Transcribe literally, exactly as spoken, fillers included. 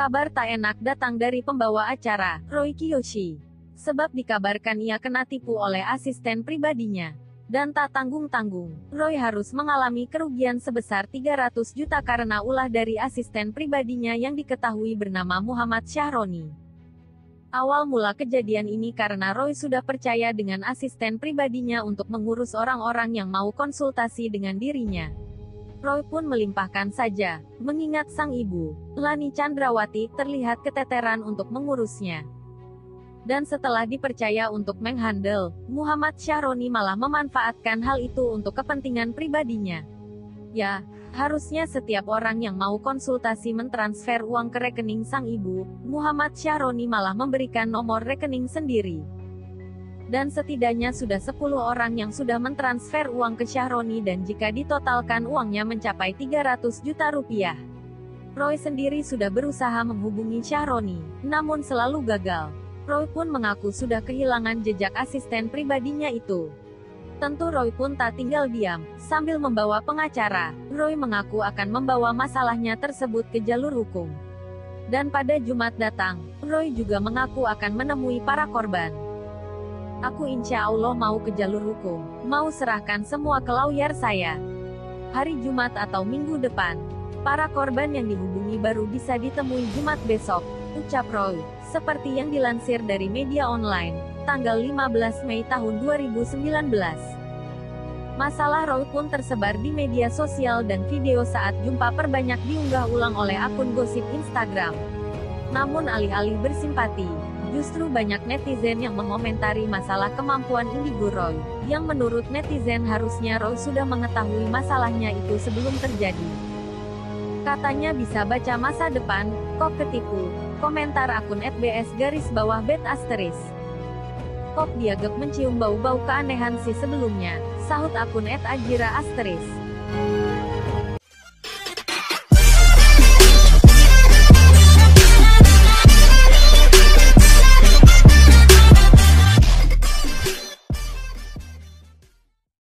Kabar tak enak datang dari pembawa acara, Roy Kiyoshi. Sebab dikabarkan ia kena tipu oleh asisten pribadinya. Dan tak tanggung-tanggung, Roy harus mengalami kerugian sebesar tiga ratus juta karena ulah dari asisten pribadinya yang diketahui bernama Muhammad Syahroni. Awal mula kejadian ini karena Roy sudah percaya dengan asisten pribadinya untuk mengurus orang-orang yang mau konsultasi dengan dirinya. Roy pun melimpahkan saja, mengingat sang ibu, Lani Chandrawati, terlihat keteteran untuk mengurusnya. Dan setelah dipercaya untuk menghandle, Muhammad Syahroni malah memanfaatkan hal itu untuk kepentingan pribadinya. Ya, harusnya setiap orang yang mau konsultasi mentransfer uang ke rekening sang ibu, Muhammad Syahroni malah memberikan nomor rekening sendiri. Dan setidaknya sudah sepuluh orang yang sudah mentransfer uang ke Syahroni dan jika ditotalkan uangnya mencapai tiga ratus juta rupiah. Roy sendiri sudah berusaha menghubungi Syahroni, namun selalu gagal. Roy pun mengaku sudah kehilangan jejak asisten pribadinya itu. Tentu Roy pun tak tinggal diam, sambil membawa pengacara, Roy mengaku akan membawa masalahnya tersebut ke jalur hukum. Dan pada Jumat datang, Roy juga mengaku akan menemui para korban. Aku insya Allah mau ke jalur hukum, mau serahkan semua ke lawyer saya. Hari Jumat atau minggu depan, para korban yang dihubungi baru bisa ditemui Jumat besok, ucap Roy, seperti yang dilansir dari media online, tanggal lima belas Mei tahun dua ribu sembilan belas. Masalah Roy pun tersebar di media sosial dan video saat jumpa perbanyak diunggah ulang oleh akun gosip Instagram. Namun alih-alih bersimpati, justru banyak netizen yang mengomentari masalah kemampuan indigo Roy, yang menurut netizen harusnya Roy sudah mengetahui masalahnya itu sebelum terjadi. Katanya bisa baca masa depan, kok ketipu, komentar akun et b s garis bawah bet asteris. Kok dianggap mencium bau-bau keanehan si sebelumnya, sahut akun et ajira asteris.